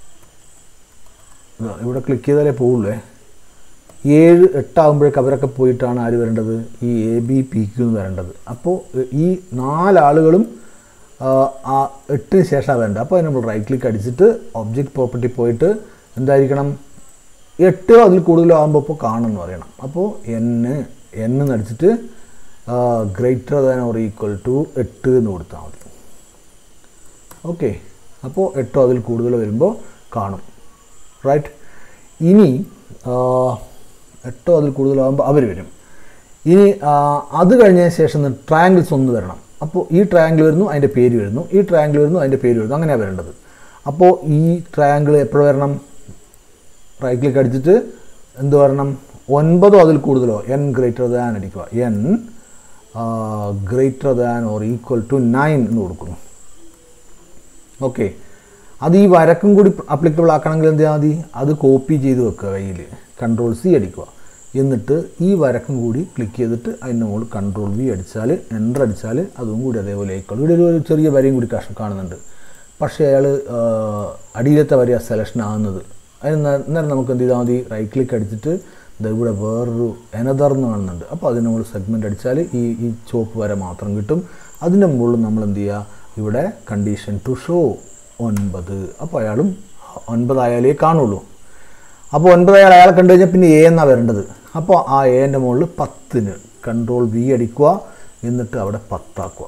ഇവിടെ ക്ലിക്ക് ചെയ്താലേ പോവുള്ളേ. ഏഴ് എട്ടാകുമ്പോഴേക്ക് അവരൊക്കെ പോയിട്ടാണ് ആര് വരേണ്ടത്, ഈ എ ബി പി ക്യൂ എന്ന് വരേണ്ടത്. അപ്പോൾ ഈ നാലാളുകളും ആ എട്ടിന് ശേഷമാണ് വരേണ്ടത്. അപ്പോൾ നമ്മൾ റൈറ്റ് ക്ലിക്ക് അടിച്ചിട്ട് ഒബ്ജക്റ്റ് പ്രോപ്പർട്ടി പോയിട്ട് എന്തായിരിക്കണം, എട്ടോ അതിൽ കൂടുതലോ ആകുമ്പോൾ ഇപ്പോൾ കാണുമെന്ന് പറയണം. അപ്പോൾ എന്ന് എന്ന് അടിച്ചിട്ട് greater than or equal to എട്ട് എന്ന് കൊടുത്താൽ മതി. ഓക്കെ, അപ്പോൾ എട്ടോ അതിൽ കൂടുതൽ വരുമ്പോൾ കാണും. റൈറ്റ്, ഇനി എട്ടോ അതിൽ കൂടുതലാകുമ്പോൾ അവർ വരും. ഇനി അത് കഴിഞ്ഞതിന് ശേഷം ട്രയാങ്കിൾസ് ഒന്ന് വരണം. അപ്പോൾ ഈ ട്രയാങ്കിൾ വരുന്നു, അതിൻ്റെ പേര് വരുന്നു, ഈ ട്രയാങ്കിൾ വരുന്നു, അതിൻ്റെ പേര് വരുന്നു, അങ്ങനെയാണ് വരേണ്ടത്. അപ്പോൾ ഈ ട്രയാങ്കിൾ എപ്പോഴും വരണം, റൈറ്റ് ക്ലിക്ക് അടിച്ചിട്ട് എന്ത് വരണം, ഒൻപതോ അതിൽ കൂടുതലോ, എൻ ഗ്രേറ്റർ ദാൻ അടിക്കുക, N greater than or equal to nine എന്ന് കൊടുക്കുന്നു. ഓക്കെ, അത് ഈ വരക്കും കൂടി അപ്ലിക്കബിൾ ആക്കണമെങ്കിൽ എന്ത് ചെയ്യാൽ മതി, അത് കോപ്പി ചെയ്ത് വെക്കുക കയ്യിൽ, കൺട്രോൾ സി അടിക്കുക. എന്നിട്ട് ഈ വരക്കും കൂടി ക്ലിക്ക് ചെയ്തിട്ട് അതിൻ്റെ മുകളിൽ കൺട്രോൾ വി അടിച്ചാൽ, എൻ്റർ അടിച്ചാൽ അതും കൂടി അതേപോലെ ആയിക്കോളും. ഇവിടെ ഒരു ചെറിയ വരയും കൂടി കഷ്ണം കാണുന്നുണ്ട്, പക്ഷേ അയാൾ അടിയിലത്തെ വരെയാ സെലക്ഷൻ ആകുന്നത്. അതിന് അന്നേരം നമുക്ക് എന്ത് ചെയ്താൽ മതി, റൈറ്റ് ക്ലിക്ക് അടിച്ചിട്ട് ഇവിടെ വേറൊരു എനദർ എന്ന് കാണുന്നുണ്ട്. അപ്പോൾ അതിന് മുകളിൽ സെഗ്മെൻറ്റ് അടിച്ചാൽ ഈ ഈ ചോപ്പ് വര മാത്രം കിട്ടും. അതിൻ്റെ മുകളിൽ നമ്മൾ എന്ത് ചെയ്യുക, ഇവിടെ കണ്ടീഷൻ ടു ഷോ ഒൻപത്. അപ്പോൾ അയാളും ഒൻപതായാലേ കാണുള്ളൂ. അപ്പോൾ ഒൻപതായാൽ അയാളെ കണ്ടു കഴിഞ്ഞാൽ പിന്നെ എ എന്നാണ് വരേണ്ടത്. അപ്പോൾ ആ എൻ്റെ മുകളിൽ പത്തിന് കൺട്രോൾ വി അടിക്കുക, എന്നിട്ട് അവിടെ പത്താക്കുക.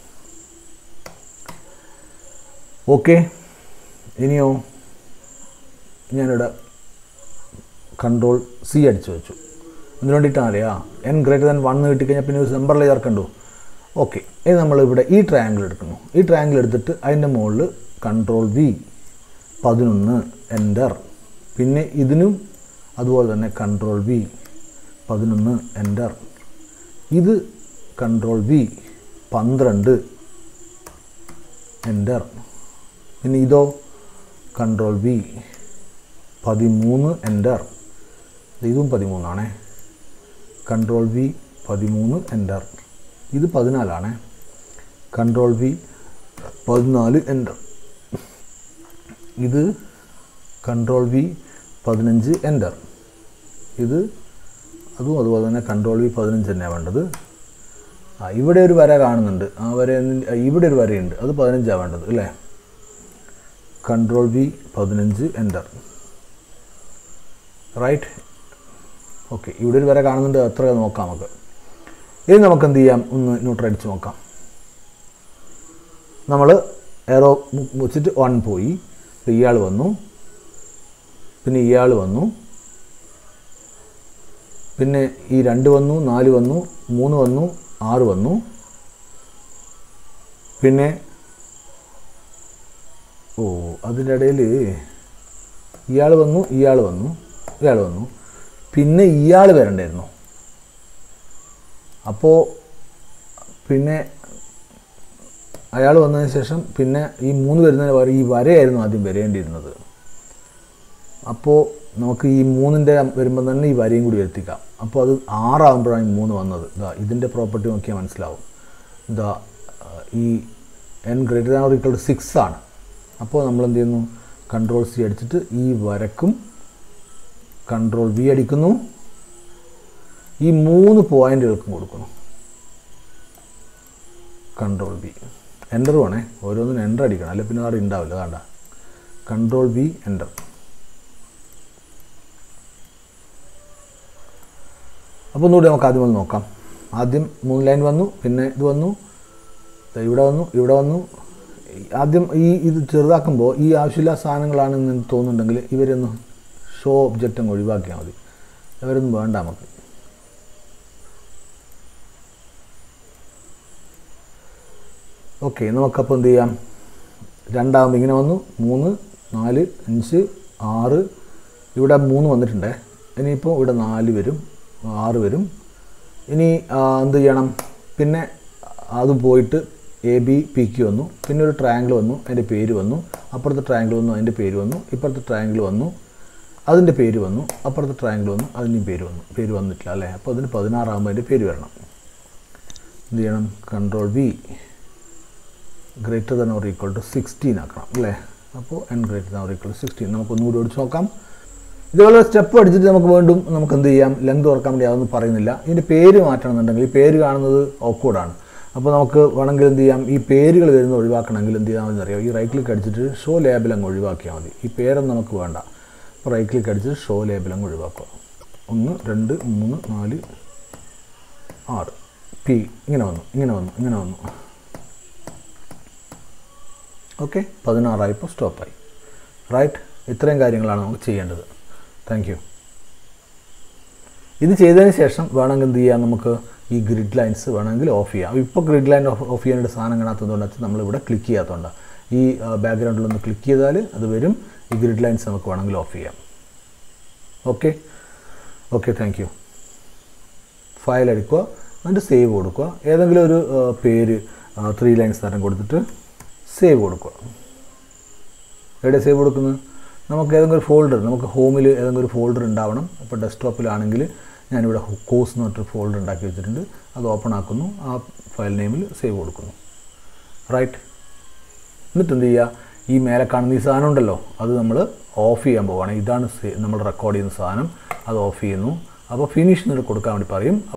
ഓക്കെ, ഇനിയോ ഞാനിവിടെ കൺട്രോൾ സി അടിച്ചു വെച്ചു. ഇതിന് വേണ്ടിയിട്ടാണ് അറിയാം, എൻ ഗ്രേറ്റർ ദാൻ വൺ കിട്ടിക്കഴിഞ്ഞാൽ പിന്നെ ഒരു നമ്പറിൽ ചേർക്കണ്ടു. ഓക്കെ, ഇനി നമ്മളിവിടെ ഈ ട്രയാങ്കിൾ എടുക്കുന്നു. ഈ ട്രയാങ്കിൾ എടുത്തിട്ട് അതിൻ്റെ മുകളിൽ കൺട്രോൾ വി പതിനൊന്ന് എൻ്റർ, പിന്നെ ഇതിനും അതുപോലെ തന്നെ കൺട്രോൾ വി പതിനൊന്ന് എൻ്റർ, ഇത് കൺട്രോൾ വി പന്ത്രണ്ട് എൻ്റർ, പിന്നെ ഇതോ കൺട്രോൾ വി പതിമൂന്ന് എൻ്റർ, ഇതും പതിമൂന്നാണേ, കൺട്രോൾ വി പതിമൂന്ന് എൻ്റർ. ഇത് പതിനാലാണ്. കൺട്രോൾ വി പതിനാല് എൻ്റർ. ഇത് കൺട്രോൾ വി പതിനഞ്ച് എൻ്റർ. ഇത് അതും അതുപോലെ തന്നെ കൺട്രോൾ വി പതിനഞ്ച് തന്നെയാണ് വേണ്ടത്. ആ ഇവിടെ ഒരു വര കാണുന്നുണ്ട്. ആ വര ഇവിടെ ഒരു വരയുണ്ട്, അത് പതിനഞ്ചാണ് വേണ്ടത് അല്ലേ. കൺട്രോൾ വി പതിനഞ്ച് എൻ്റർ. റൈറ്റ്. ഓക്കെ, ഇവിടെ ഒരു വര കാണുന്നുണ്ട്, അത്ര നോക്കാം നമുക്ക്. ഇനി നമുക്ക് എന്ത് ചെയ്യാം, ഒന്ന് ന്യൂട്രൽ അടിച്ച് നോക്കാം. നമ്മൾ എറോ വെച്ചിട്ട് വൺ പോയി, ഇയാൾ വന്നു, പിന്നെ ഇയാൾ വന്നു, പിന്നെ ഈ രണ്ട് വന്നു, നാല് വന്നു, മൂന്ന് വന്നു, ആറ് വന്നു, പിന്നെ ഓ അതിൻ്റെ ഇടയിൽ ഇയാൾ വന്നു, ഇയാൾ വന്നു, ഇയാൾ വന്നു, പിന്നെ ഇയാൾ വരണ്ടായിരുന്നു. അപ്പോൾ പിന്നെ അയാൾ വന്നതിന് ശേഷം പിന്നെ ഈ മൂന്ന് വരുന്നതിന് പകരം ഈ വരയായിരുന്നു ആദ്യം വരേണ്ടിയിരുന്നത്. അപ്പോൾ നമുക്ക് ഈ മൂന്നിൻ്റെ വരുമ്പോൾ തന്നെ ഈ വരയും കൂടി വരുത്തിക്കാം. അപ്പോൾ അത് ആറാകുമ്പോഴാണ് ഈ മൂന്ന് വന്നത്. ഇതാ ഇതിൻ്റെ പ്രോപ്പർട്ടി നോക്കിയാൽ മനസ്സിലാവും. ഇതാ ഈ N greater than or equal to six ആണ്. അപ്പോൾ നമ്മൾ എന്ത് ചെയ്യുന്നു, കൺട്രോൾ സി അടിച്ചിട്ട് ഈ വരക്കും കൺട്രോൾ വി അടിക്കുന്നു, ഈ മൂന്ന് പോയിന്റുകൾക്കും കൊടുക്കുന്നു കൺട്രോൾ വി. എൻ്റർ വേണേ, ഓരോന്നിനും എൻ്റർ അടിക്കണം, അല്ലെ പിന്നെ അവിടെ ഉണ്ടാവില്ല. അതാണ്ട കൺട്രോൾ വി എൻ്റർ. അപ്പോൾ ഒന്നുകൂടി നമുക്ക് ആദ്യം വന്ന് നോക്കാം. ആദ്യം മൂന്ന് ലൈൻ വന്നു, പിന്നെ ഇത് വന്നു, ഇവിടെ വന്നു, ഇവിടെ വന്നു. ആദ്യം ഈ ഇത് ചെറുതാക്കുമ്പോൾ ഈ ആവശ്യമില്ല സാധനങ്ങളാണെന്ന് തോന്നുന്നുണ്ടെങ്കിൽ ഇവരൊന്ന് ഷോ ഒബ്ജക്റ്റ് അങ്ങ് ഒഴിവാക്കിയാൽ മതി. ഇവരൊന്നും വേണ്ട നമുക്ക്. ഓക്കെ, നമുക്കപ്പോൾ എന്ത് ചെയ്യാം, രണ്ടാകുമ്പോൾ ഇങ്ങനെ വന്നു, മൂന്ന്, നാല്, അഞ്ച്, ആറ്. ഇവിടെ മൂന്ന് വന്നിട്ടുണ്ടേ. ഇനിയിപ്പോൾ ഇവിടെ നാല് വരും, ആറ് വരും. ഇനി എന്ത് ചെയ്യണം, പിന്നെ അത് പോയിട്ട് എ ബി പി ക്യു വന്നു, പിന്നെ ഒരു ട്രയാങ്കിൾ വന്നു, അതിൻ്റെ പേര് വന്നു, അപ്പുറത്തെ ട്രയാങ്കിൾ വന്നു, അതിൻ്റെ പേര് വന്നു, ഇപ്പുറത്തെ ട്രയാങ്കിൾ വന്നു, അതിൻ്റെ പേര് വന്നു, അപ്പുറത്തെ ട്രയാങ്കിൾ വന്നു, അതിൻ്റെയും പേര് വന്നു. പേര് വന്നിട്ടില്ല അല്ലേ. അപ്പോൾ അതിന് പതിനാറാകുമ്പോൾ അതിൻ്റെ പേര് വരണം. എന്ത് ചെയ്യണം, control V greater than or equal to sixteen ആക്കണം അല്ലേ. അപ്പോൾ N greater than or equal to sixteen. നമുക്കൊന്നുകൂടി ഓടിച്ച് നോക്കാം. ഇതുപോലെ സ്റ്റെപ്പ് അടിച്ചിട്ട് നമുക്ക് വീണ്ടും നമുക്ക് എന്ത് ചെയ്യാം, ലെങ്ത് ഓർക്കാൻ വേണ്ടി അതൊന്നും പറയുന്നില്ല. ഇതിൻ്റെ പേര് മാറ്റണമെന്നുണ്ടെങ്കിൽ ഈ പേര് കാണുന്നത് ഓക്വേർഡാണ്. അപ്പോൾ നമുക്ക് വേണമെങ്കിൽ എന്ത് ചെയ്യാം, ഈ പേരുകൾ വരുന്ന ഒഴിവാക്കണമെങ്കിൽ എന്ത് ചെയ്യാൻ മതി അറിയാം, ഈ റൈറ്റ് ക്ലിക്ക് അടിച്ചിട്ട് ഷോ ലേബൽ അങ്ങ് ഒഴിവാക്കിയാൽ മതി. ഈ പേരൊന്നും നമുക്ക് വേണ്ട. അപ്പോൾ റൈറ്റ് ക്ലിക്ക് അടിച്ചിട്ട് ഷോ ലേബൽ അങ്ങ് ഒഴിവാക്കുക. ഒന്ന്, രണ്ട്, മൂന്ന്, നാല്, ആറ്, പി ഇങ്ങനെ വന്നു, ഇങ്ങനെ വന്നു, ഇങ്ങനെ വന്നു. ഓക്കെ, പതിനാറായിപ്പോൾ സ്റ്റോപ്പായി. റൈറ്റ്. ഇത്രയും കാര്യങ്ങളാണ് നമുക്ക് ചെയ്യേണ്ടത്. Thank you. ഇത് ചെയ്തതിന് ശേഷം വേണമെങ്കിൽ എന്ത് ചെയ്യാം, നമുക്ക് ഈ ഗ്രിഡ് ലൈൻസ് വേണമെങ്കിൽ ഓഫ് ചെയ്യാം. ഇപ്പോൾ ഗ്രിഡ് ലൈൻ ഓഫ് ഓഫ് ചെയ്യാനായിട്ട് സാധനം കാണാത്തതുകൊണ്ട് വെച്ചാൽ നമ്മളിവിടെ ക്ലിക്ക് ചെയ്യാത്തതുകൊണ്ട് ഈ ബാക്ക്ഗ്രൗണ്ടിലൊന്ന് ക്ലിക്ക് ചെയ്താൽ അത് വരും. ഈ ഗ്രിഡ് ലൈൻസ് നമുക്ക് വേണമെങ്കിൽ ഓഫ് ചെയ്യാം. Okay okay thank you. File എടുക്കുക, എന്നിട്ട് സേവ് കൊടുക്കുക. ഏതെങ്കിലും ഒരു പേര് ത്രീ ലൈൻസ് തരം കൊടുത്തിട്ട് സേവ് കൊടുക്കുക. എവിടെ സേവ് കൊടുക്കുന്നത്, നമുക്ക് ഏതെങ്കിലും ഒരു ഫോൾഡർ, നമുക്ക് ഹോമിൽ ഏതെങ്കിലും ഒരു ഫോൾഡർ ഉണ്ടാവണം. ഇപ്പോൾ ഡെസ്ക്ടോപ്പിലാണെങ്കിൽ ഞാനിവിടെ കോഴ്സ് എന്ന് പറഞ്ഞിട്ട് ഫോൾഡർ ഉണ്ടാക്കി വെച്ചിട്ടുണ്ട്. അത് ഓപ്പൺ ആക്കുന്നു, ആ ഫയൽ നെയിമിൽ സേവ് കൊടുക്കുന്നു. റൈറ്റ്. എന്നിട്ട് എന്ത് ചെയ്യുക, ഈ മേലെ കാണുന്ന ഈ സാധനം ഉണ്ടല്ലോ, അത് നമ്മൾ ഓഫ് ചെയ്യാൻ പോവുകയാണ്. ഇതാണ് നമ്മൾ റെക്കോർഡ് ചെയ്യുന്ന സാധനം, അത് ഓഫ് ചെയ്യുന്നു. അപ്പോൾ ഫിനിഷ് എന്നിട്ട് കൊടുക്കാൻ വേണ്ടി പറയും.